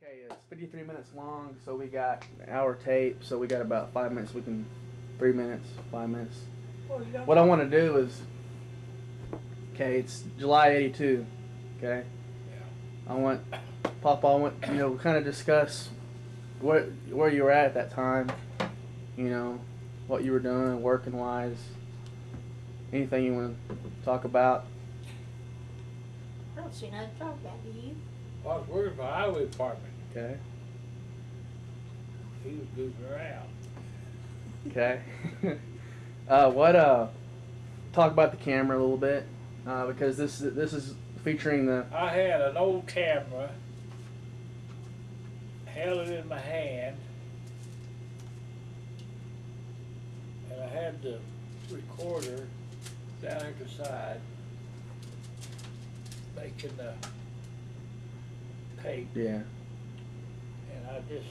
Okay, it's 53 minutes long, so we got an hour tape, so we got about 5 minutes. We can, 3 minutes, 5 minutes. What I want to do is, okay, it's July '82, okay? Yeah. I want, Papa, I want, kind of discuss where you were at that time, what you were doing, working wise, anything you want to talk about. I don't see nothing to talk about, do you? I was working for the highway department. Okay. He was goofing around. Okay. Talk about the camera a little bit, because this is featuring the. I had an old camera, held it in my hand, and I had the recorder down at the side, making the tape, Yeah. and I just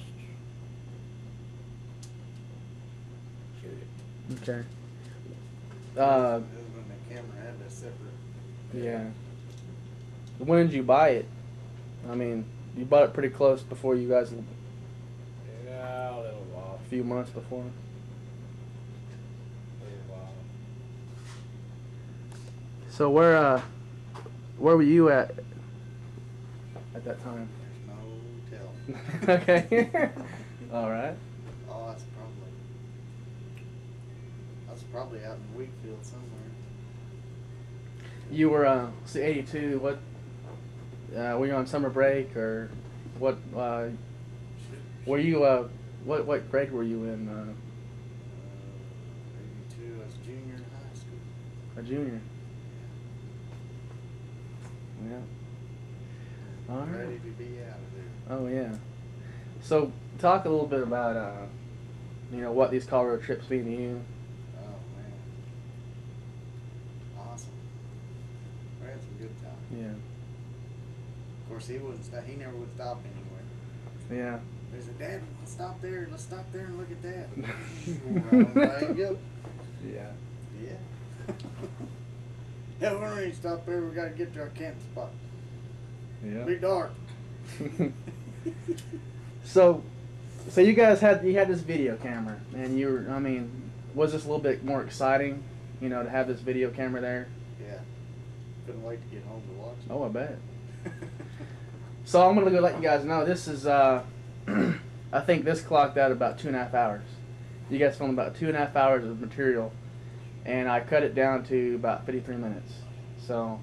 shoot it. Okay. That was when the camera had that separate. Yeah. When did you buy it? I mean, you bought it pretty close before you guys. Yeah, a little while. A few months before. A little while. So where were you at that time? There's no telling. Okay. All right. Oh, that's probably out in Wheatfield somewhere. You were '82. What? Were you on summer break or what? Were you what grade were you in? 82. I was a junior in high school. A junior. Yeah. All right. Ready to be out of there. Oh yeah. So talk a little bit about what these Colorado trips mean to you. Oh man, awesome. We had some good times. Yeah. Of course, he wouldn't stop. He never would stop anywhere. Yeah. He said, "Dad, let's stop there. Let's stop there and look at that." Right, yep. Yeah. Yeah. Yeah, we don't need to stop there. We got to get to our camp spot. Yeah. Be dark. So you guys had this video camera, and was this a little bit more exciting, to have this video camera there? Yeah. Couldn't wait to get home to watch it. Oh, I bet. So I'm gonna go let you guys know this is I think this clocked out about 2.5 hours. You guys filmed about 2.5 hours of material, and I cut it down to about 53 minutes. So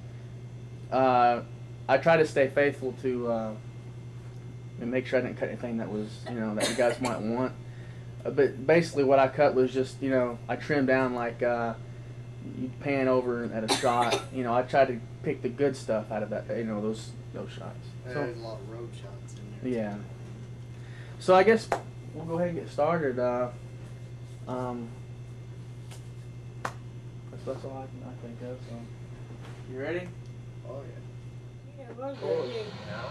I try to stay faithful to and make sure I didn't cut anything that was that you guys might want. But basically, what I cut was just I trimmed down like you pan over at a shot. I tried to pick the good stuff out of that. Those shots. There's a lot of road shots in there. Yeah. So I guess we'll go ahead and get started. That's all I think of. So, you ready? Oh yeah. Yeah, we're good.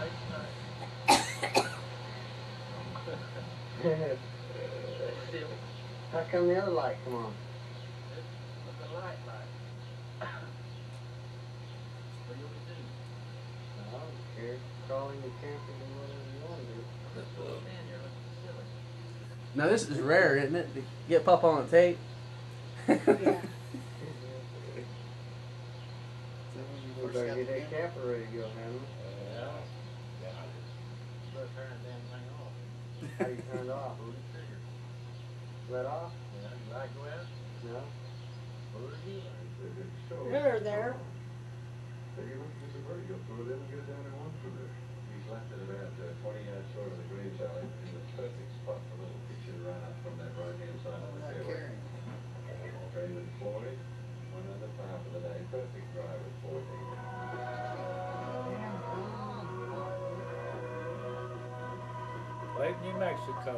How come the other light come on? The light. What do you want to do? I don't care. Crawling the camper and whatever you want to do. Man, you're looking silly. Now this is rare, isn't it? To get Papa on the tape. Yeah. So when you We first better got get the that camera, camper ready to go, Hannah. Yeah. Yeah. Better turn the damn thing off. How you turn it off? Pull the trigger. Let off? Yeah, you like go out? No. Pull it again. You're there. He's left it about 20 yards short of the green alley in the perfect spot for a little picture to run up from that right-hand side of oh, the that fairway. carrying. Ready to deploy. One other par for the day. Perfect drive at 14. Lake New Mexico.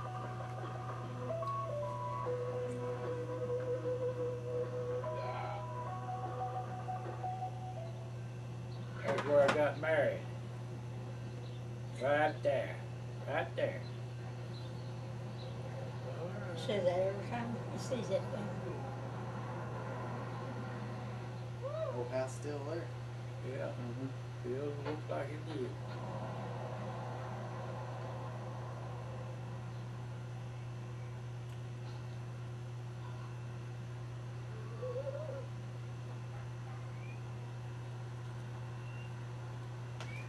That's where I got married. Right there. Right there. He says that every time he sees that thing. Old house still there. Yeah. Feels looks like it did.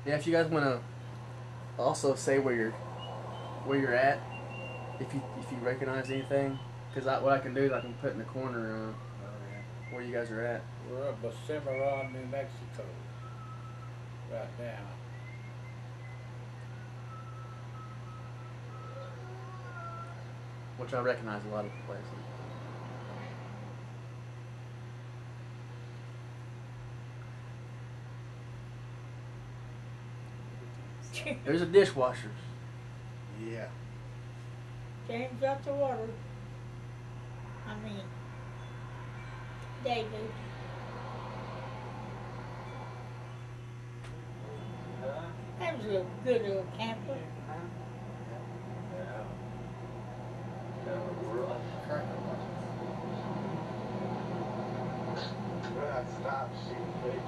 Yeah, if you guys want to also say where you're at, if you recognize anything, because what I can do is I can put in the corner where you guys are at. We're up by Cimarron, New Mexico, right now. Which I recognize a lot of places. There's a dishwasher. Yeah. James got the water. I mean, David. That was a good little camper. Stop shooting, bitch.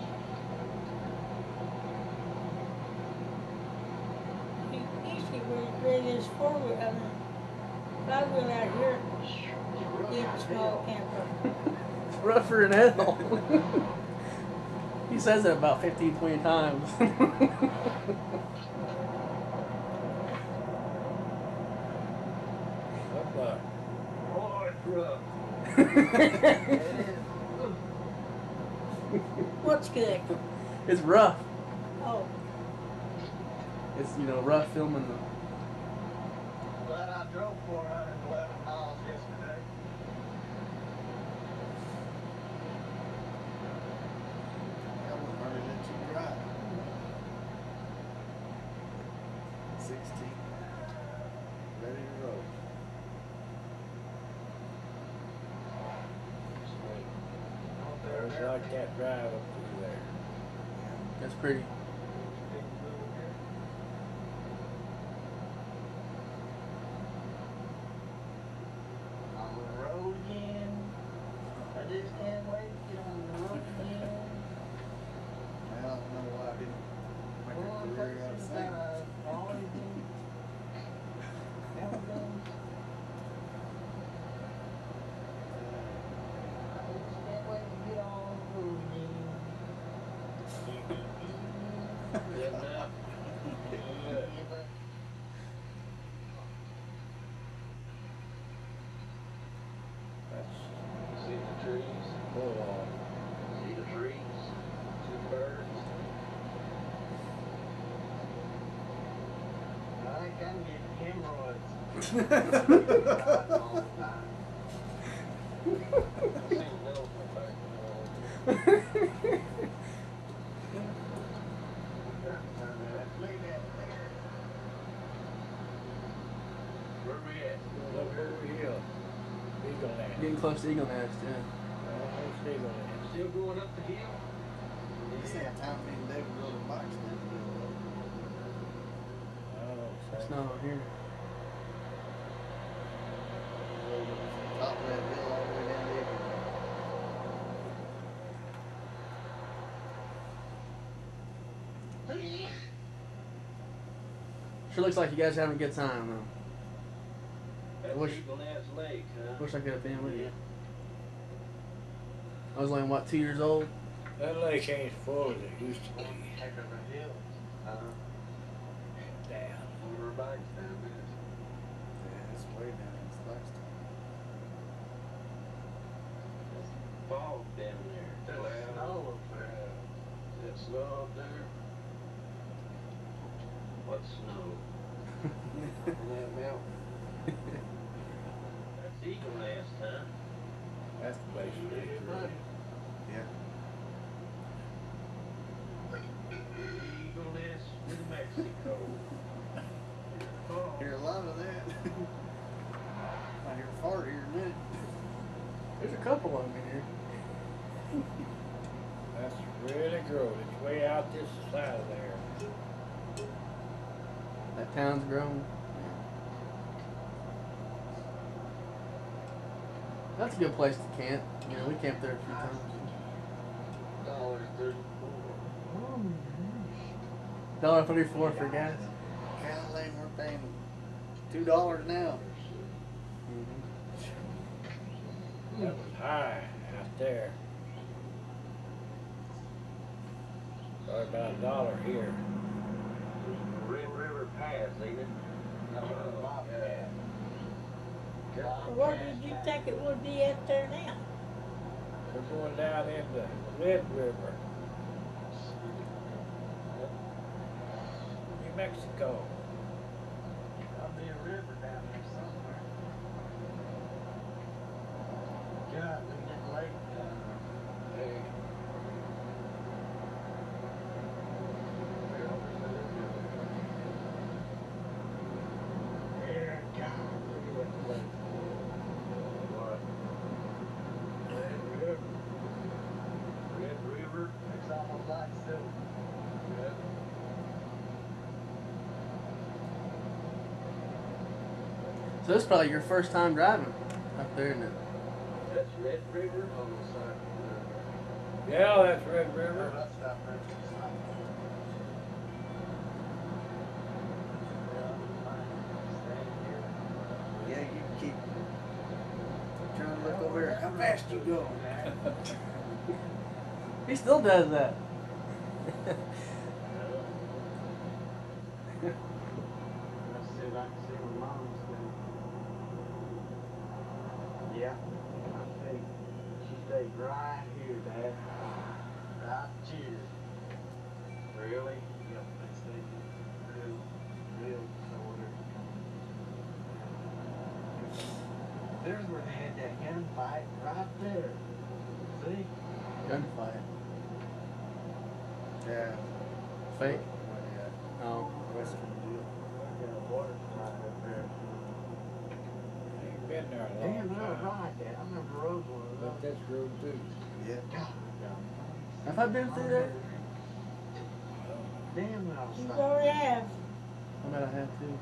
He used to really bring his four-wheel, I mean, five-wheel out here in a small camper. It's rougher than hell. He says it about 15, 20 times. What Oh, it's rough. What's good? It's rough. Oh, It's, rough filming the... Glad I drove 411 miles yesterday. I wouldn't hardly let you drive. 16. Ready to roll. I always like that drive up through there. That's pretty. On the road again. I just can't wait to get on the road again. Well, I don't know why I didn't make One a career out of person singing. that I've always been. Never done. I just can't wait to get on the road again. Yeah, now. See the trees? Hold on. See the trees? See the birds? I think I'm getting hemorrhoids. All the time. I seen an elephant back in Look at that there. Where we at? Look over here. Eagle Land. Getting close to Eagle Nest, yeah. Almost Eagle Land. Still going up the hill? This ain't time for me to David rode a bike stand. Oh, It's not on here. Rode up from the top of that hill all the way down to Epperly. Sure looks like you guys are having a good time, though. That's Wish- Eagle Nest Lake, huh? Wish I could have been with you. I was only, what, 2 years old? that lake ain't as full as it used to be. Heck of a hill. Damn. We were bikes down there. Yeah, it's way down in this bike stand. Fog down there. There's snow up there. Is that snow up there? What snow? On that mountain? That's Eagle Nest, huh? That's the place to be. Yeah. Eagle Nest, New Mexico. Hear a lot of that. I hear a fart here in a minute. There's a couple of them in here. That's really grown. It's way out this side of there. That town's grown. That's a good place to camp. We camped there a few times. $1.34 for gas. Cadillac, we're paying $2 now. That was high out there. Probably about $1 here. Red River Pass, ain't it? What did you think it would be out there now? We're going down into Red River, New Mexico. There'll be a river down there somewhere. God, we getting late. Hey. Yeah, God, we're getting late. What? Red River. Red River. It's almost like silver. Yeah. So this is probably your first time driving up there, isn't it? That's Red River on the side of the river. Yeah, that's Red River. Let's stop right there. Yeah, you keep trying to look over there. How fast you going? He still does that. Let's see if I can see my mom's doing. Yeah, I think she stayed right here, Dad. Right here. Really? Yep, they stayed real shoulder. There's where they had that gunfight right there. See? Gunfight. Yeah. Fake? Yeah. Oh. Western deal. Got a water slide up there. Ain't been there a long Damn, that was time. right, Dad. I remember rode one of But those. this road too. Yeah. God, Have I been through there? damn, that was You right. already have. I bet I have too.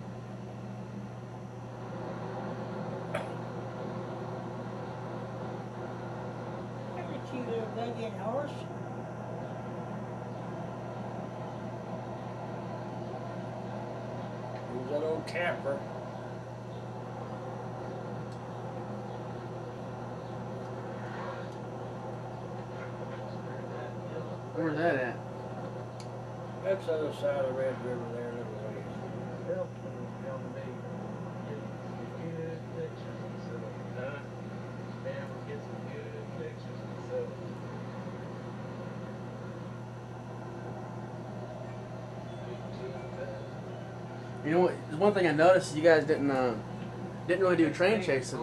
Have a cute little buggy and horse. Who's that old camper? Where's that at? That's the other side of Red River there, a little ways. Help me get good pictures and stuff. Huh? Man, we'll get some good pictures and stuff. You know what? There's one thing I noticed. You guys didn't really do train chasing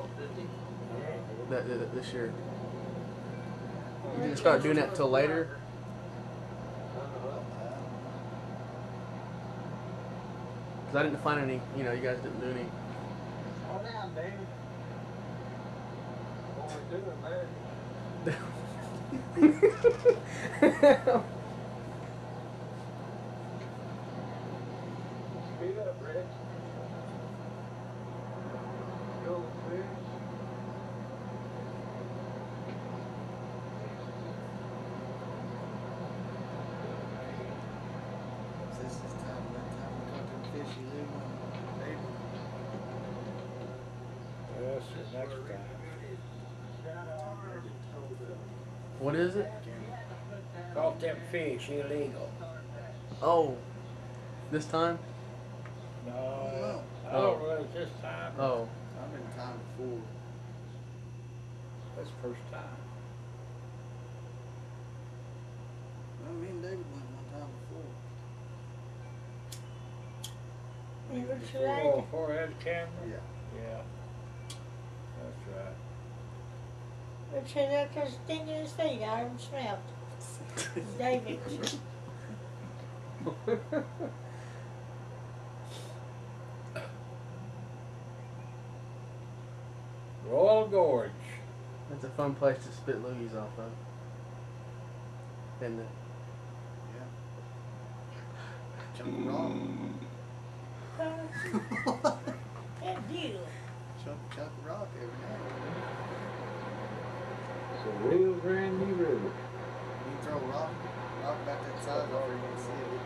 this year. You didn't start doing that till later. Cause I didn't find any. You know, you guys didn't do any. Slow down, David. What we're doing there. Speed up, Rich. Go, fish. This is time, that time we caught them fish you leave on the table. That's the next time. What is it? Caught them fish illegal. Oh, this time? No, I don't know if it's this time. Oh, I've been time before. That's the first time. Well, me and David went one time before. You were Before, trying. before I had camera? Yeah. Yeah. That's right. But she that just stinking his feet. I haven't smelled. David. Royal Gorge. that's a fun place to spit loogies off of. Isn't it? Chunk rock. That deal. Chunk rock every now and then. It's a real brand new river. You throw a rock about that size over, you can see it.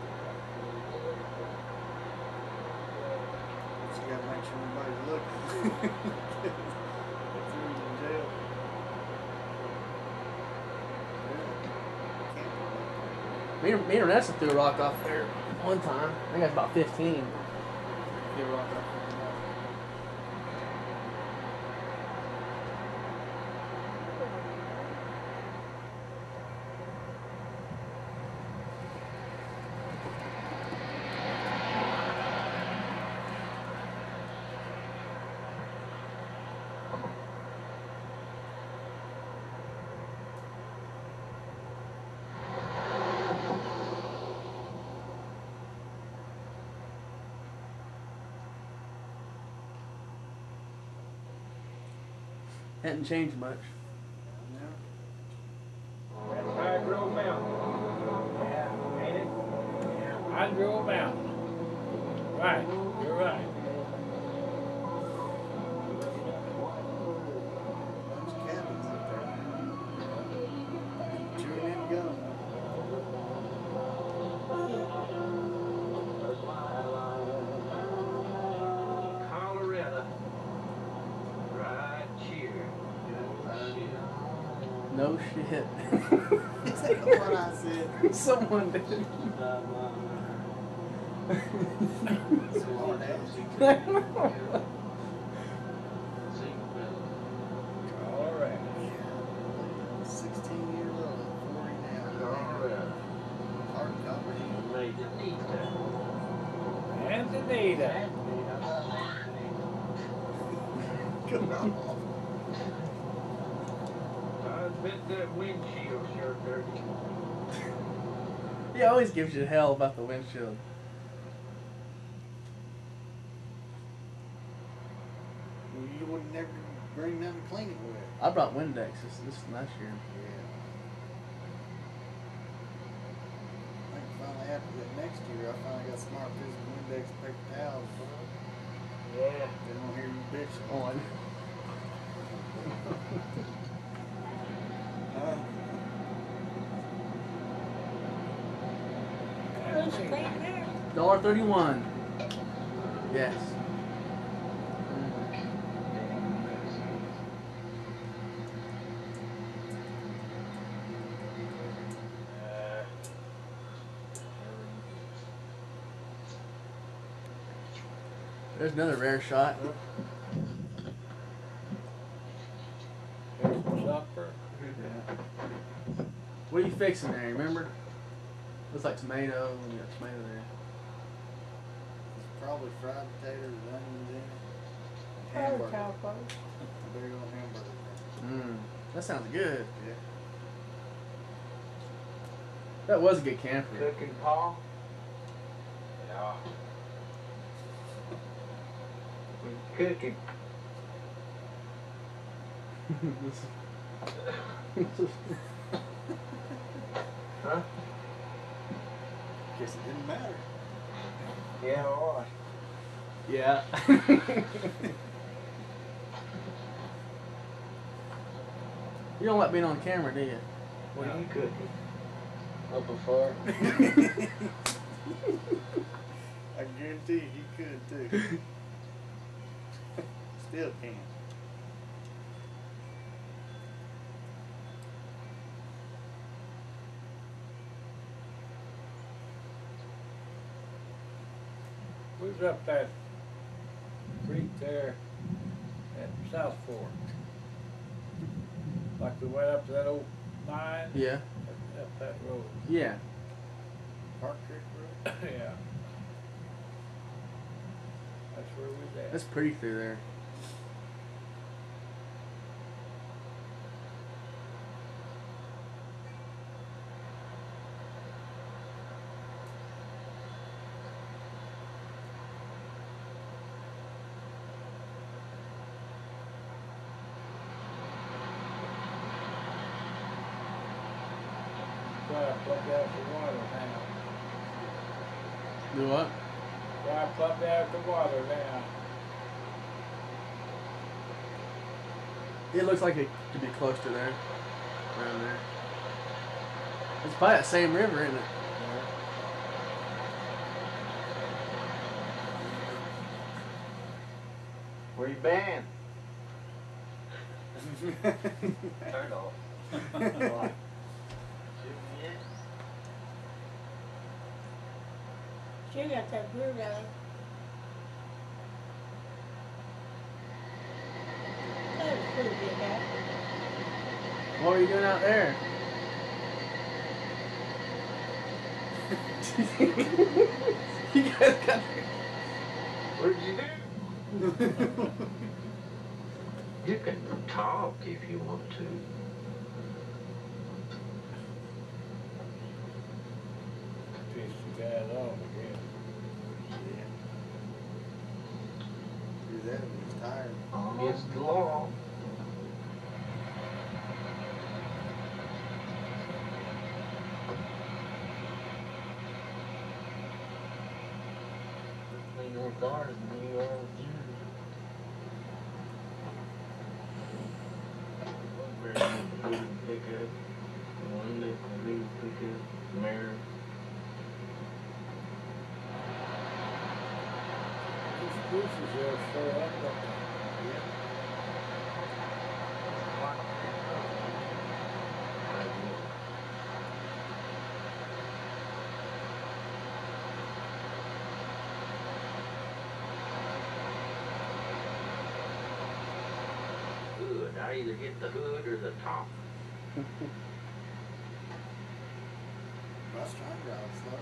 But you gotta make sure nobody's looking. That's where he's in jail. Yeah. Can't go back there. Me and Vanessa threw a rock off there one time. I think I was about 15. Threw a rock off there. Hadn't changed much. That's High Grove Mountain. Yeah, ain't it? Yeah. High Grove Mountain. Right, you're right. Bunch of cabins up there. Chewing in gum. Colorado. Right cheer. No shit. Is that what I said? Someone did. Smart ass. All right. 16 years old, 40 now. Colorado. Hard comprehend. Made the need that. Antonita. Come on. I bet that windshield sure dirty. He always gives you hell about the windshield. Well, you would never bring them to clean it with. I brought Windex this last year. Yeah. I think finally after that next year, I finally got smart with this Windex paper towels. Yeah. They don't hear you bitching. On. Who's clean there? $1.31. Yes. There's another rare shot. There's some supper. What are you fixing there? Remember? Looks like tomato. You got tomato there. It's probably fried potatoes with onions in it. Oh, Hamburger. cowboy. A big old hamburger. Mmm. That sounds good. Yeah. That was a good camper. Cooking, Paul? Yeah. Cooking. Huh? Guess it didn't matter. Yeah, all right. Yeah. You don't like being on camera, do you? What are you cooking? Up a fire? I guarantee you he could too. Still can. Who's up that creek there at South Fork? Like we went up to that old mine? Yeah. Up that road. Yeah. Park Creek Road. Yeah. That's where we was at. That's pretty through there. Why I plugged out the water now. Do what? Why I plugged out the water now. It looks like it could be close to there. Around there. It's probably that same river, isn't it? Where you been? Turn off. Still got that beer belly. That was pretty good, guy. What were you doing out there? You guys got. What did you do? You can talk if you want to. Pissed the guys off again. Do that when he's tired. Against the law. Ain't no guards than you are with you. One bear needs to pick up. One needs to pick up. Mirror. These spruces there show up, don't they? Hood. I either hit the hood or the top. Bus trying to drive slow.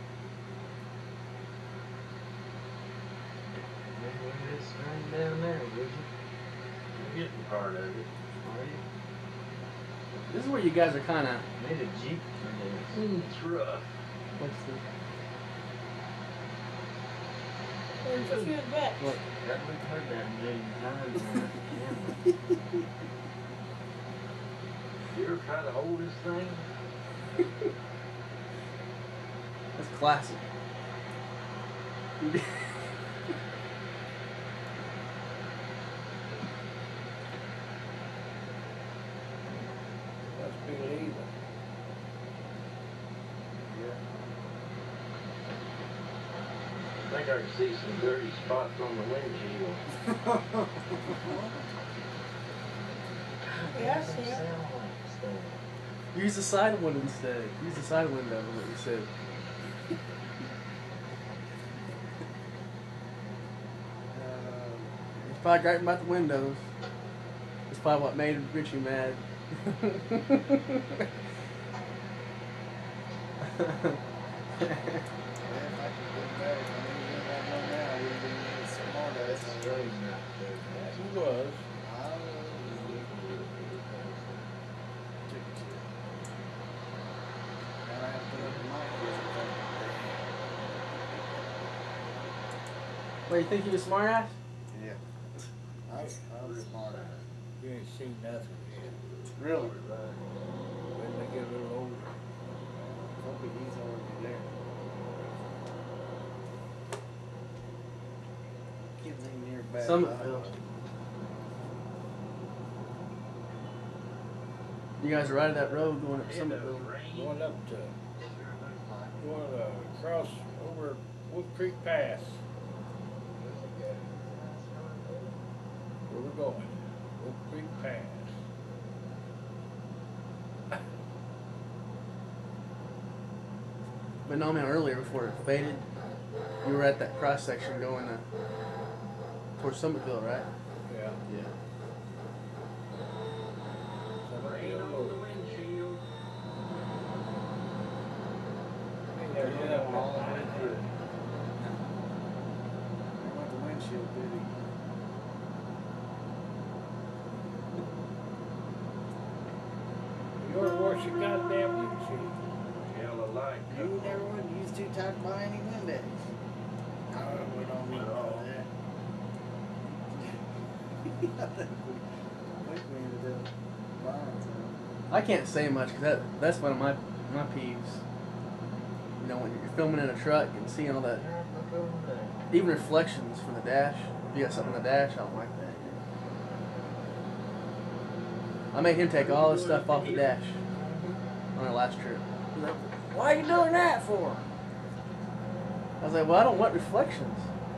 Maybe it's right down there, would you? You're getting part of it, are you? This is where you guys are kind of. Made a Jeep for this. It's rough. What's the? There's two bets. What? That we've heard that a million times on the camera. You ever try to hold this thing? That's classic. Must be leaving. I think I can see some dirty spots on the windshield. Yeah, I see it. Sound like stuff. Use the side window instead. Use the side window, is what you said. He's probably griping about the windows. That's probably what made Richie mad. Yeah, if I could get better, I mean, you don't know now, you'd be smart ass. That's really not good. He was. Now I have to put up the mic or something. What, you think you was smart ass? Yeah. I was smart ass. You ain't seen nothing yet. Really? When they get a little older. Hopefully he's already there. Kids ain't near bad. Summitville. You guys are right at that road going up Summitville. Going up to, going across over Wolf Creek Pass. Where we're going, Wolf Creek Pass. But no, man, earlier before it faded, you were at that cross section going towards Summitville, right? Yeah. Yeah. Rain on the windshield. Ain't never been up All the that way high. through. I went the windshield, did he? You ought to wash your goddamn windshield. Yellow light. You never would use too tight to buy any Windex. No, we don't need all that. I think we ended up buying some. I can't say much because that's one of my peeves. You know, when you're filming in a truck and seeing all that, Look over there. even reflections from the dash. If you got something in the dash, I don't like that. I made him take all his stuff off the dash on our last trip. He's like, "Why are you doing that for?" I was like, "Well, I don't want reflections."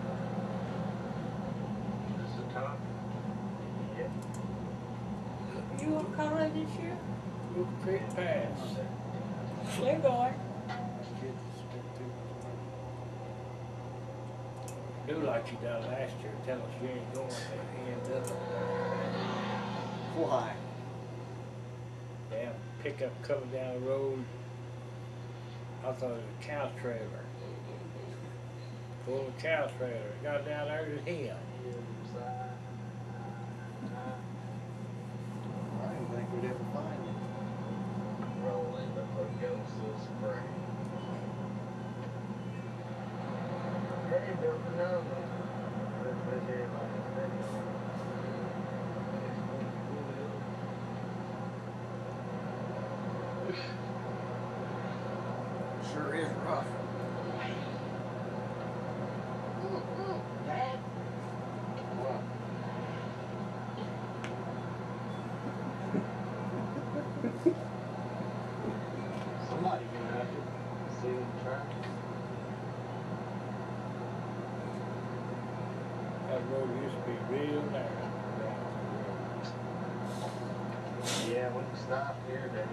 This is the top. Yeah. You want Colorado this year? Wolf Creek Pass. They're going. Kids spent too much money. Do like you done last year. Tell us you ain't going and end up Why? damn pickup coming down the road. I thought it was a cow trailer. Full of cow trailer. Got down there to him. I didn't think we'd ever find you. Rolling before it goes to spray. Hey, don't know. Let's hear about it. Sure is rough. Dad? What? Somebody gonna have to see them try. That road used to be real narrow. Yeah, when you stop here, Dad.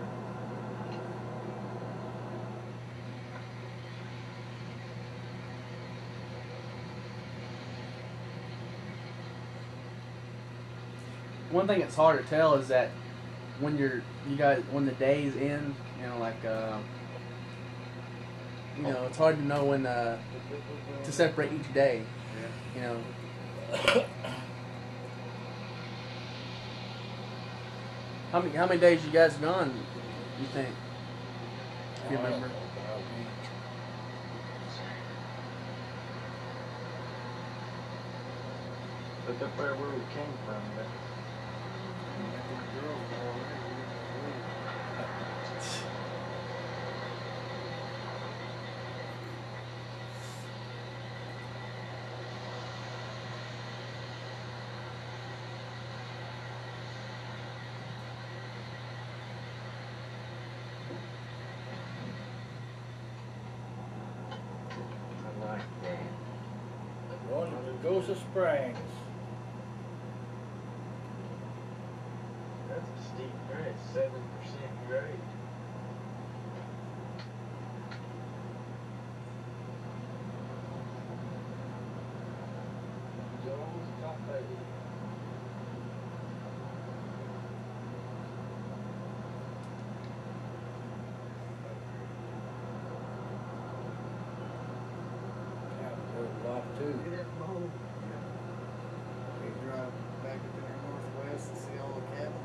One thing that's hard to tell is that when when the days end, it's hard to know when to separate each day. Yeah. You know, how many days you guys gone? You think? If you remember. But that's where we came from, but I like that. Going to Gosha Springs. That's a steep grade, 7% grade. Jones Cafe. There's a lot too. We drive back up in our northwest and see all the cabins.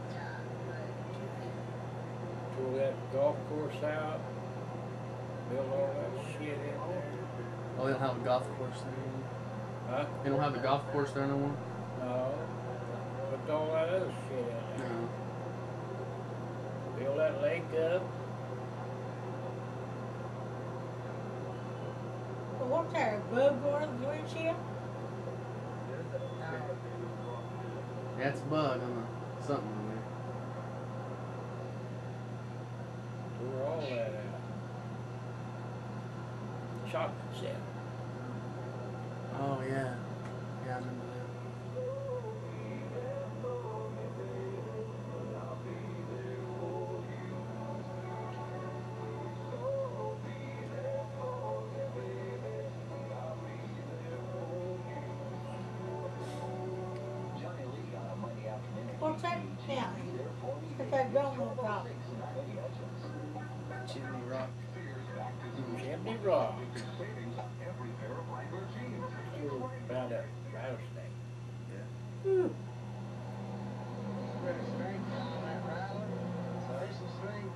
Tore that golf course out. Built all that shit in there. Oh, they don't have a golf course there anymore. Huh? They don't have the golf course there no more. No. Put all that other shit in there. No. Build that lake up. Well, what's that, a bug going the windshield? That's a bug on something on there. Tore all that out. Chocolate chip. Oh yeah. Yeah, I remember that. What's that now? What's that donut top? Chimney Rock. Chimney Rock. Still found a rattlesnake. Whew. Pretty straight on that rattler. Nice and straight.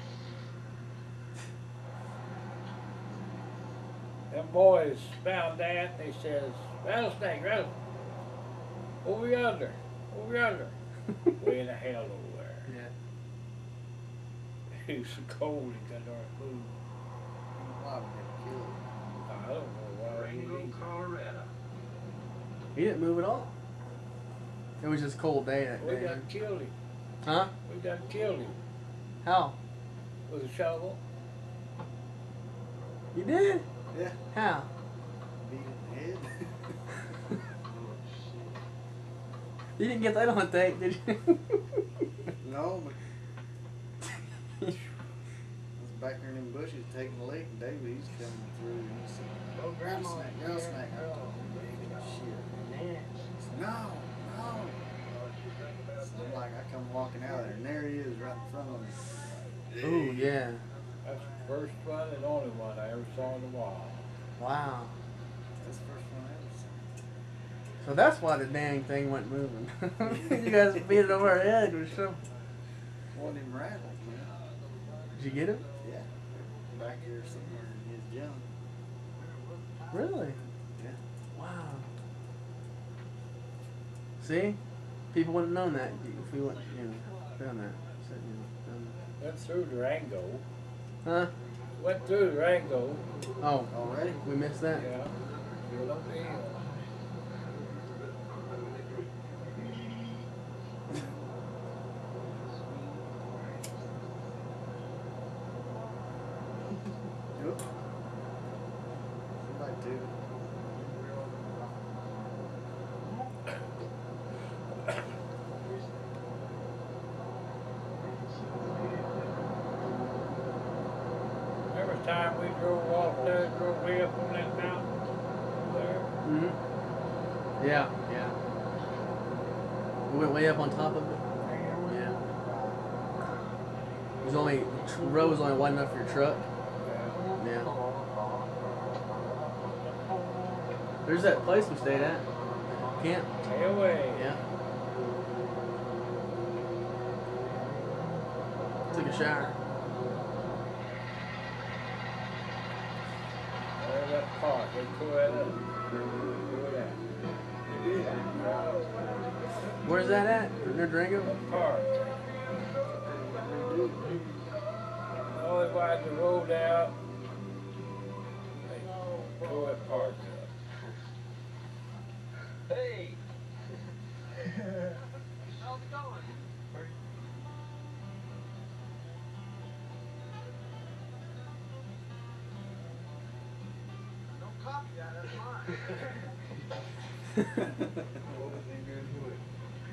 Them boys found that. They says, rattlesnake, rattlesnake. Over yonder. Over yonder. Way in the hell over there. Yeah. It was so cold it got dark move. Why would they kill it? I don't know why he Rango, didn't. Colorado. He didn't move at all. It was just a cold day that We day. done killed him. Huh? We done killed him How? with a shovel. You did? Yeah. How? Beat it in the head. You didn't get that on tape, did you? No, but I was back there in them bushes taking a lick, and David, he's coming through, and he said, Oh, Grandma. rattlesnake, rattlesnake. in front of me. Ooh, yeah. That's the first one and only one I ever saw in the wild. Wow. That's the first one I ever seen. So that's why the dang thing went moving. You guys beat it over our head or something. Wasn't even rattled, man. Did you get it? Yeah. Back here somewhere in his junk. Really? Yeah. Wow. See? People wouldn't have known that if we wouldn't, done that. Said, done Went through Durango. that. Huh? Went through Durango. Oh, Already? we missed that? Yeah. Went up the hill. Yep. Somebody do. Every time we drove off there, drove way up on that mountain there. Mm-hmm. Yeah, yeah. We went way up on top of it. Yeah. It was only, the road was only wide enough for your truck. Yeah. There's that place we stayed at. Camp. Stay away. Yeah. Took a shower. There's that park. They tore that up. Tore that. Where's that at? Near Durango? That park. Oh, they widened the road out. They tore that park up. Hey! How's it going? Don't copy that, that's mine. What was he doing to it?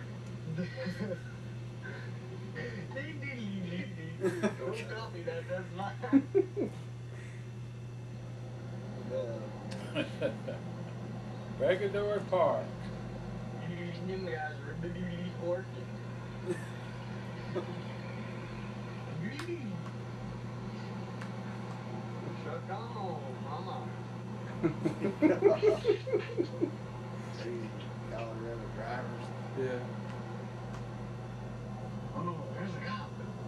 Don't copy that, that's mine. Regular Park. You guys are working. Chuck on, mama. See, Colorado drivers. Yeah. Oh, there's a cop.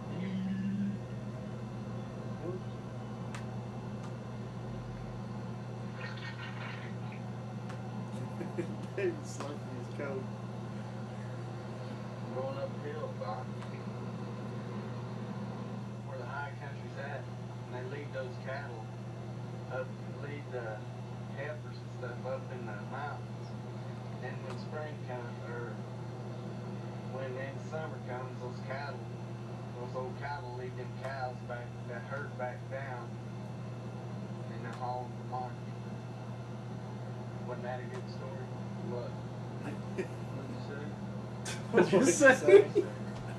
He was slurping his coat. Going uphill, Bob. Where the high country's at, and they lead those cattle up, lead the heifers and stuff up in the mountains. And when spring comes, or when in summer comes, those old cattle lead them cows back, that herd back down, and they haul them to market. Wasn't that a good story? What? What'd you say? What'd you say?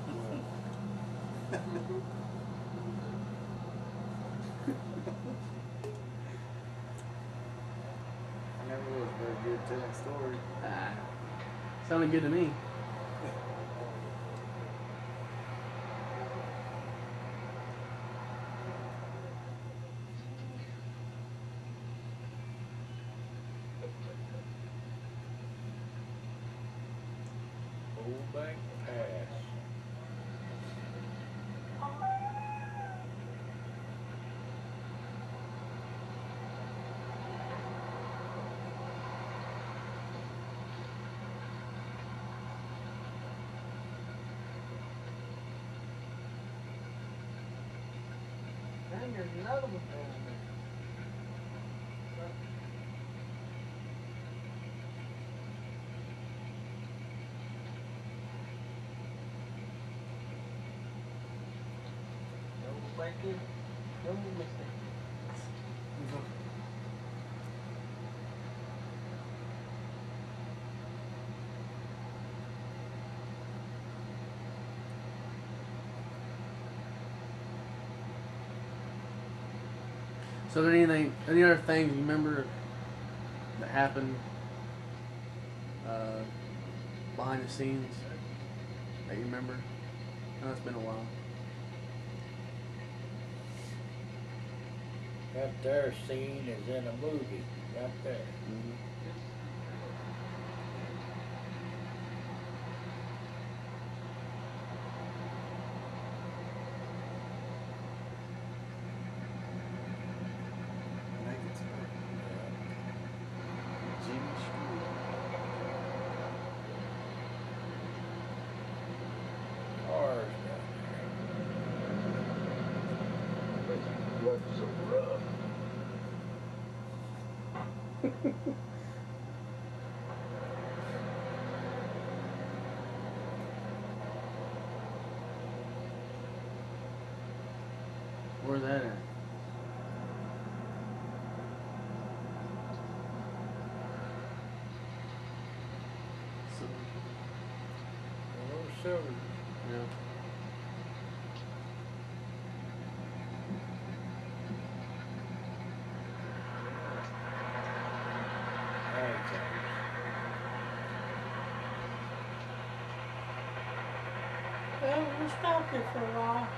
I never was very good telling stories. Sounded good to me. Old Bank Pass. And there's another one down there. No mistake. No mistake. So, any other things you remember that happened behind the scenes that you remember? I know it's been a while. That there scene is in a movie, right there. Mm-hmm. Naked Smoke. Jimmy Stewart. Cars down What's so rough? Where's that at? So, there. Little silver. yeah. Okay. Well, we stopped here for a while.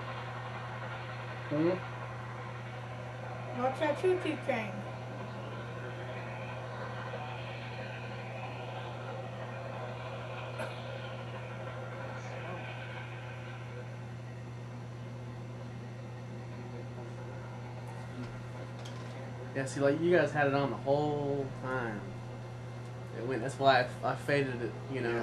Hmm? Watch that choo-choo train. Yeah, see, like, you guys had it on the whole time. It went, that's why I faded it, you know.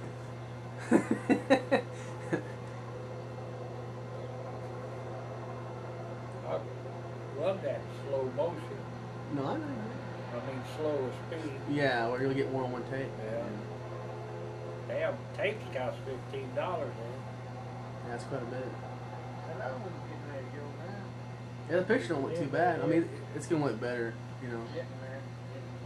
I love that slow motion. No, I know. I mean, slow speed. Yeah, where you'll get more on one tape. Yeah. Damn, tapes cost $15, man. Yeah, that's quite a bit. Another one's getting ready to go now. Yeah, the picture don't look too bad. I mean, it's gonna look better, you know. Getting there. Getting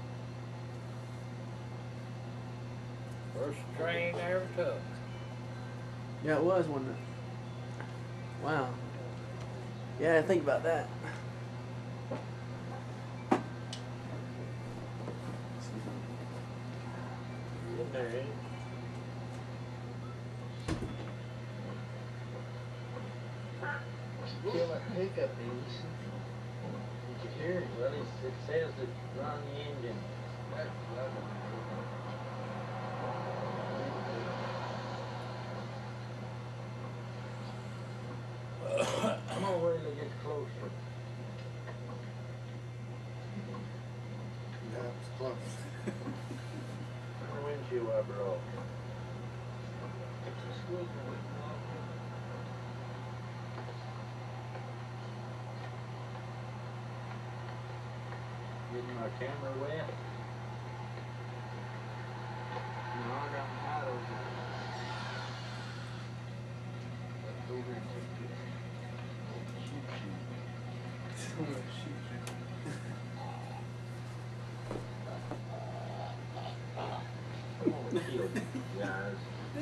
close. First train I ever took. Yeah, it was, wasn't it? Wow. Yeah, think about that. Getting there, ain't it? Kill that pickup, is. Did you hear it? Well, it says that run the engine. That's lovely. I'm gonna wait till it gets closer. Yeah, it's close. The windshield wiper off. Excuse me. Getting my camera wet. No, I got my paddles. Let's go over and take this. I'm gonna kill you guys.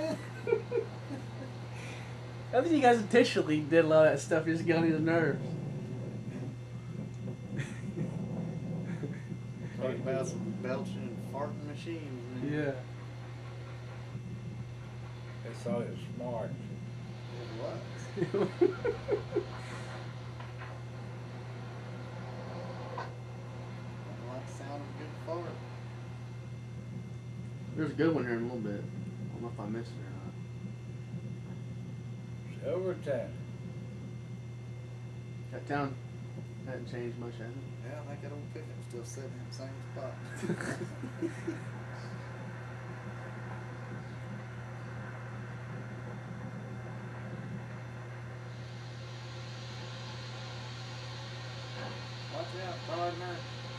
I think you guys intentionally did a lot of that stuff just to get on his nerves. Talking about some belching and farting machines, man. Yeah. They thought it was smart. It was. I like the sound of a good fart. There's a good one here in a little bit. I don't know if I missed it or not. Silver time. That town hasn't changed much, has it? Yeah, I think that old pickup's still sitting in the same spot. Watch out, partner.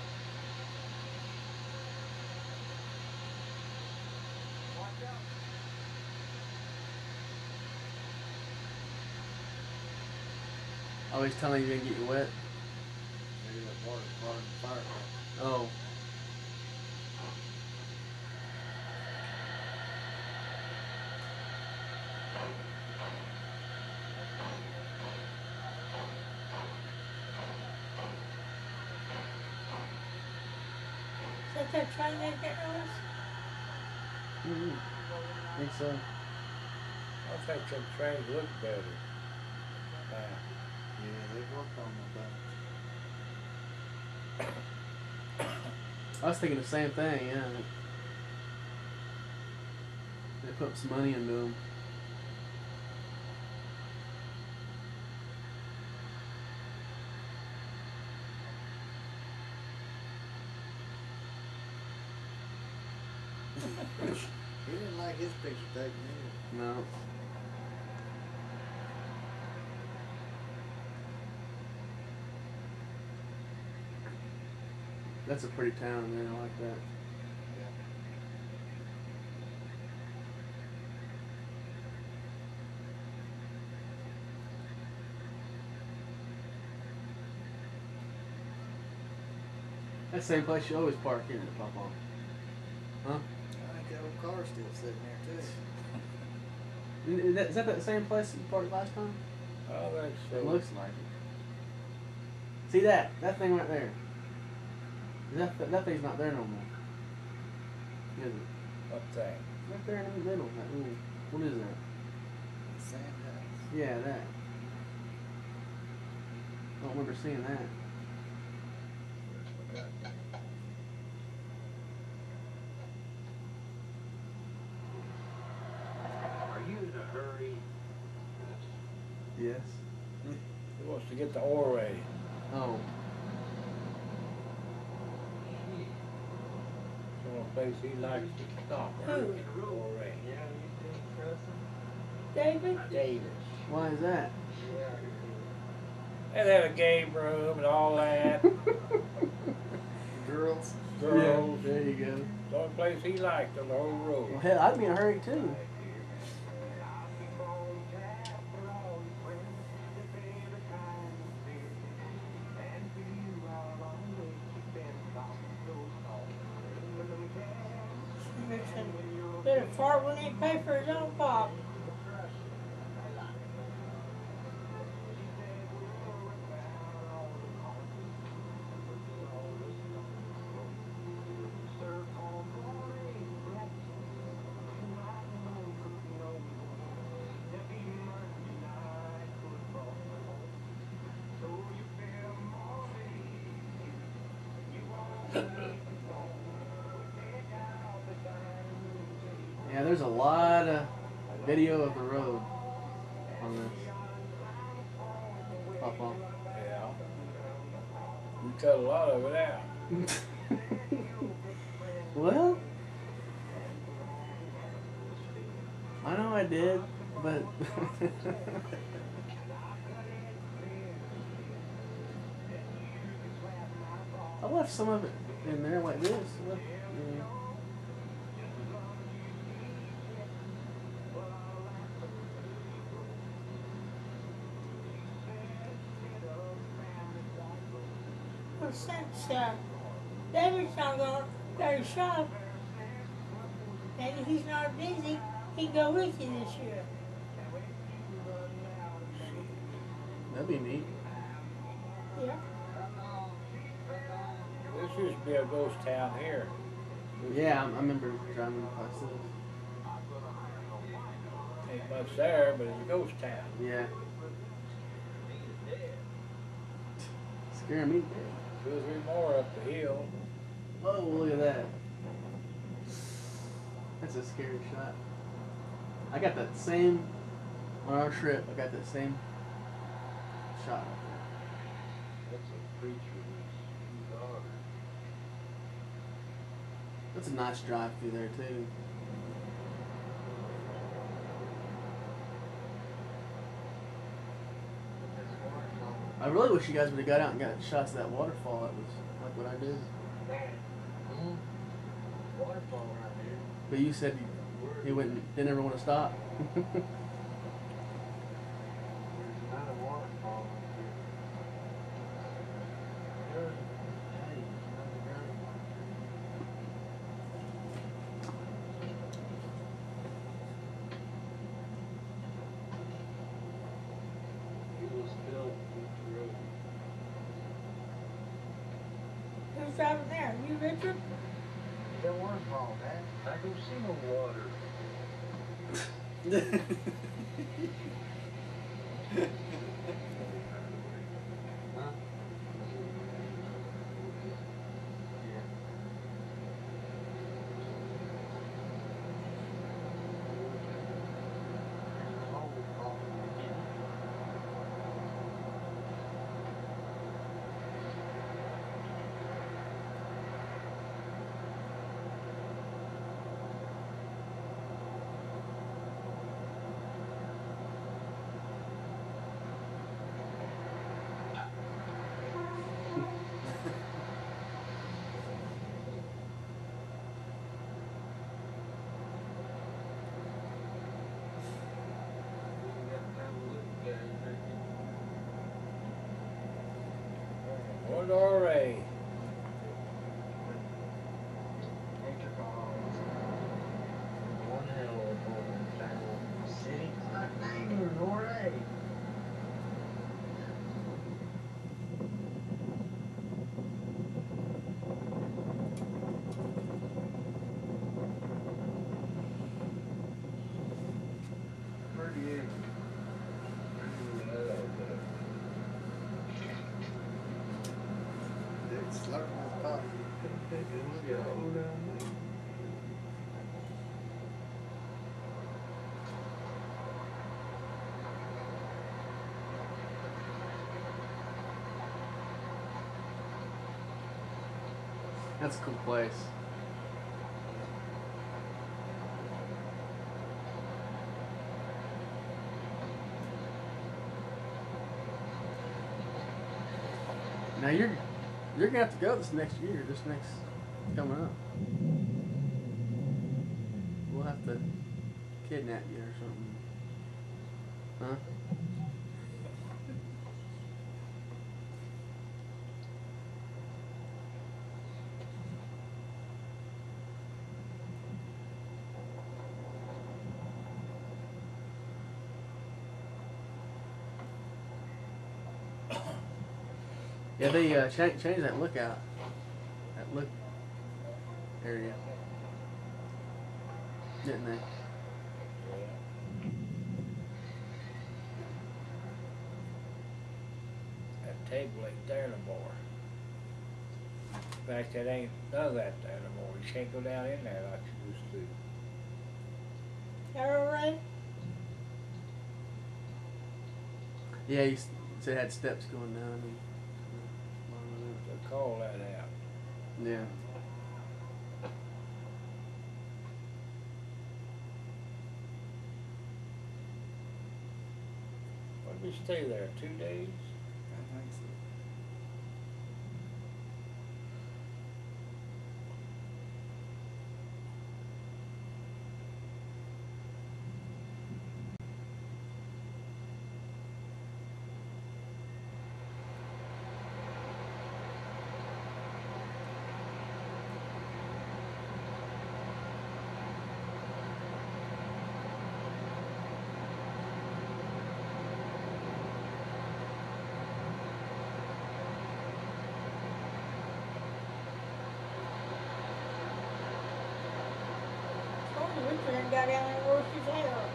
Watch out. Always telling you you're gonna get you wet. Maybe that water's part of the fire. Oh. Is that train make that noise? Mm-hmm. Think so. I think them trains look better. Yeah, they worked on the back. I was thinking the same thing, yeah. They put some money into them. He didn't like his picture taken either. No. That's a pretty town, man. I like that. That same place you always park in to pop on. Huh? I think that old car's still sitting there too. Is that the same place you parked last time? Oh, that's so. It looks like it. See that thing right there. That thing's not there no more. Is it? What thing? Right there in the middle. That little, what is that? Sand house. Yeah, that. I don't remember seeing that. Are you in a hurry? Yes. He wants to get the ore ready. Oh. It's the only place he likes to stop. Who? Ore ready. Yeah, you think Russell? David? Davis. Why is that? And they have a game room and all that. Girls. Girls. Yeah, there you go. It's the only place he likes on the whole road. Well, hell, I'd be in a hurry too. Better fart when he pay for his own pop. Yeah, there's a lot of video of the road on this. Pop on. Yeah. You cut a lot of it out. Well, I know I did, but I left some of it in there like this. Left, yeah. Well, since David's not going to go to shop, and he's not busy, he can go with you this year. That'd be neat. Yeah. This used to be a ghost town here. Yeah, I remember driving past this. Ain't much there, but it's a ghost town. Yeah. Scaring me to death. 2 or 3 more up the hill. Oh, look at that. That's a scary shot. I got that same, on our trip, I got that same shot right That's a preacher with 2 daughters. there. That's a nice drive through there, too. I really wish you guys would have got out and got shots of that waterfall. That was like what I did. Waterfall right here. But you said you didn't ever want to stop. There's not a waterfall here. Hey, underground. It was built with the road. Who's driving there? You, Richard? That waterfall, man. I don't see no water. Huh? Yeah. That's a cool place. Now you're gonna have to go this next year, this next coming up. We'll have to kidnap you or something. Huh? Yeah, they changed that lookout, that look area, didn't they? That table ain't there no more. In fact, it ain't none of that there no more. You can't go down in there like you used to. All right. Yeah, you said it had steps going down. So call that out. Yeah. Why did we stay there? 2 days? I think so. Richard and got down there and worked his head off.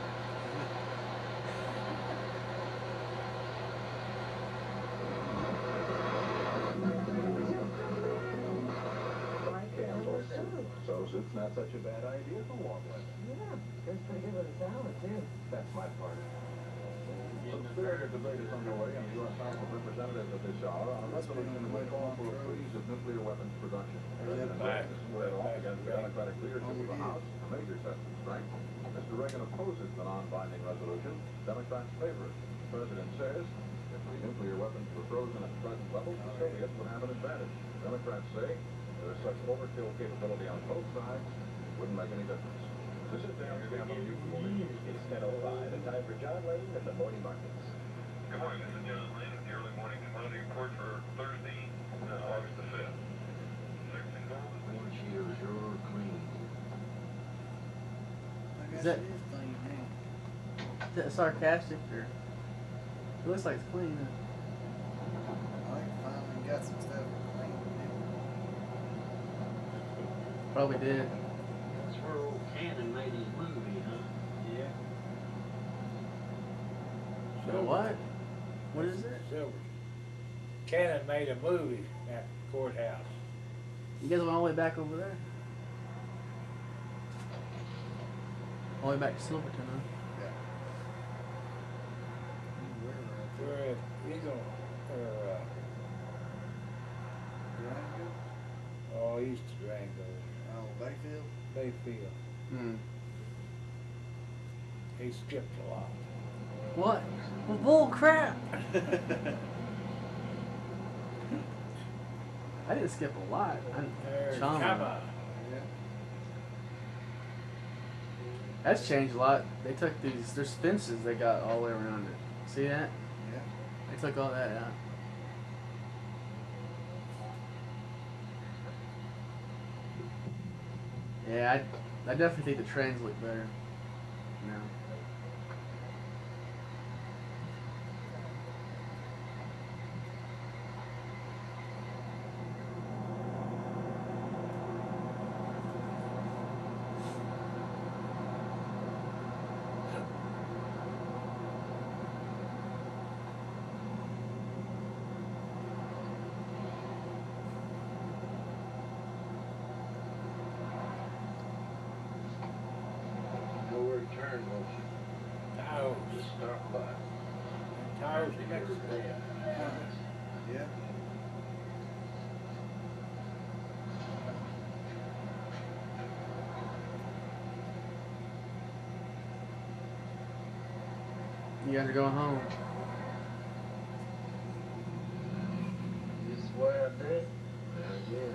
So it's not such a bad idea for warm weather. Yeah, that's pretty good with a salad, too. That's my part. Some spirited debate is underway in the U.S. House of Representatives at this hour on a resolution that would call for a freeze of nuclear weapons production. President Reagan squared off against the Democratic leadership of the House, a major test of strength. Mr. Reagan opposes the non-binding resolution. Democrats favor it. The president says if the nuclear weapons were frozen at the present level, the Soviets would have an advantage. Democrats say there is such overkill capability on both sides, it wouldn't make any difference. This is Dan Campbell. It's 10:05, and time for John Lane and the morning markets. Good morning, this is John Lane with the early morning commodity report for Thursday, August the 5th. Fixing gold is Green shears, you're green. I guess Is that- it is clean now. Is that sarcastic or? It looks like it's clean. I finally got some stuff clean. Probably did. That's where old Cannon made his movie, huh? Yeah. So what? What is it? Silver. Cannon made a movie at the courthouse. You guys went all the way back over there? All the way back to Silverton, huh? Yeah. We're at Eagle, or, Durango? oh, east of Durango, Oh, Bayfield? Bayfield. Hmm. He skipped a lot. What? Well, bull crap! I didn't skip a lot. There's Chama. Chama. Yeah. That's changed a lot. They took these. There's fences they got all the way around it. See that? Yeah. They took all that out. Yeah, I definitely think the trains look better now. tire motion. Taos. Start light. Taos, Mexico. Yeah. You guys are going home. This is the way I do it. Yeah.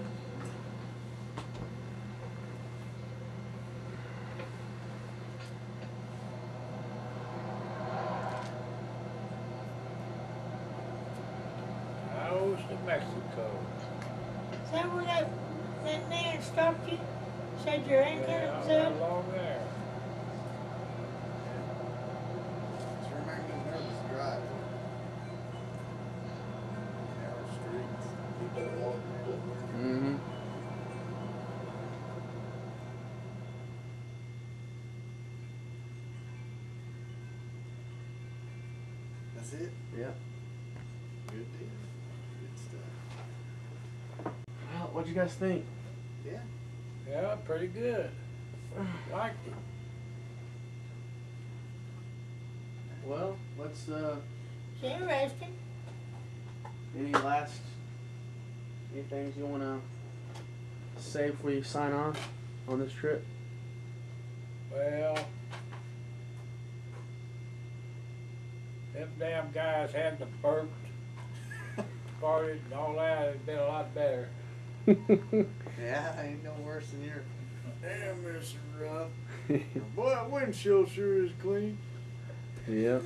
Taos to Mexico. Is that where that man stopped you? Said your antenna was Yeah, up? along there. Sure make me nervous driving. Narrow streets, people walking everywhere. Mm-hmm. That's it? Yeah. Good deal. Good stuff. Well, what'd you guys think? Yeah. Yeah, pretty good. Liked it. Well, let's It's interesting. any things you wanna say before you sign off on this trip? Well, them damn guys hadn't have burped, farted, and all that. It'd been a lot better. Yeah, ain't no worse than your damn Mr. Ruff. Boy, that windshield sure is clean. Yep.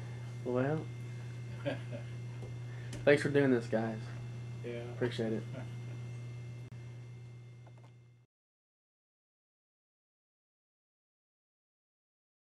Well, thanks for doing this, guys. Yeah. Appreciate it.